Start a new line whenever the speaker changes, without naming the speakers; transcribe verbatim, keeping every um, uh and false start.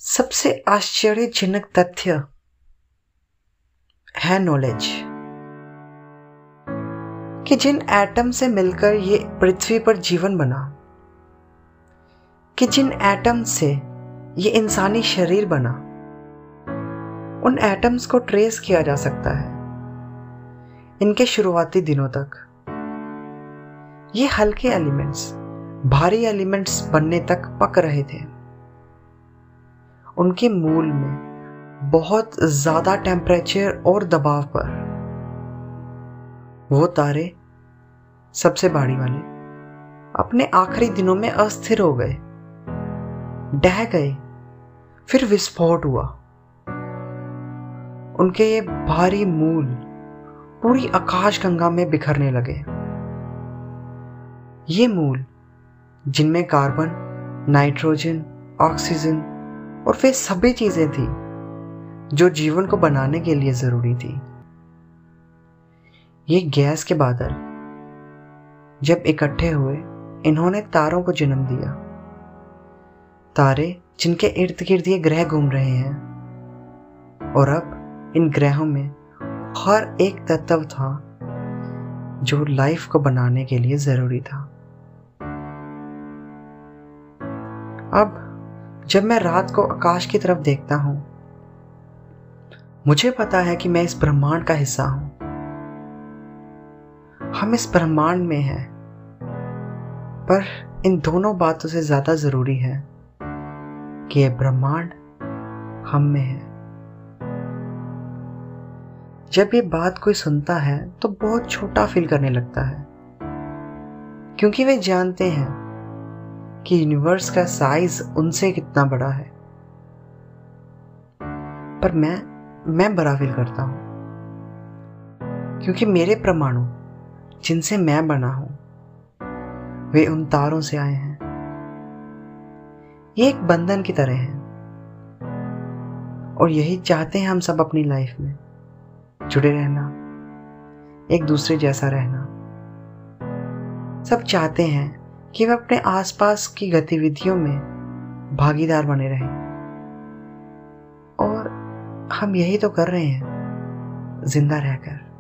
सबसे आश्चर्यजनक तथ्य है नॉलेज कि जिन एटम से मिलकर ये पृथ्वी पर जीवन बना, कि जिन एटम से ये इंसानी शरीर बना, उन एटम्स को ट्रेस किया जा सकता है इनके शुरुआती दिनों तक। ये हल्के एलिमेंट्स भारी एलिमेंट्स बनने तक पक रहे थे। उनके मूल में बहुत ज्यादा टेम्परेचर और दबाव पर वो तारे, सबसे भारी वाले, अपने आखिरी दिनों में अस्थिर हो गए, ढह गए, फिर विस्फोट हुआ। उनके ये भारी मूल पूरी आकाशगंगा में बिखरने लगे। ये मूल, जिनमें कार्बन, नाइट्रोजन, ऑक्सीजन और वे सभी चीजें थी जो जीवन को बनाने के लिए जरूरी थी, ये गैस के बादल जब इकट्ठे हुए, इन्होंने तारों को जन्म दिया। तारे जिनके इर्द गिर्द ये ग्रह घूम रहे हैं, और अब इन ग्रहों में हर एक तत्व था जो लाइफ को बनाने के लिए जरूरी था। अब जब मैं रात को आकाश की तरफ देखता हूं, मुझे पता है कि मैं इस ब्रह्मांड का हिस्सा हूं। हम इस ब्रह्मांड में हैं, पर इन दोनों बातों से ज्यादा जरूरी है कि यह ब्रह्मांड हम में है। जब ये बात कोई सुनता है तो बहुत छोटा फील करने लगता है, क्योंकि वे जानते हैं कि यूनिवर्स का साइज उनसे कितना बड़ा है। पर मैं मैं बड़ा फील करता हूं, क्योंकि मेरे परमाणु जिनसे मैं बना हूं, वे उन तारों से आए हैं। ये एक बंधन की तरह है, और यही चाहते हैं हम सब अपनी लाइफ में, जुड़े रहना, एक दूसरे जैसा रहना। सब चाहते हैं कि वे अपने आसपास की गतिविधियों में भागीदार बने रहें, और हम यही तो कर रहे हैं जिंदा रहकर।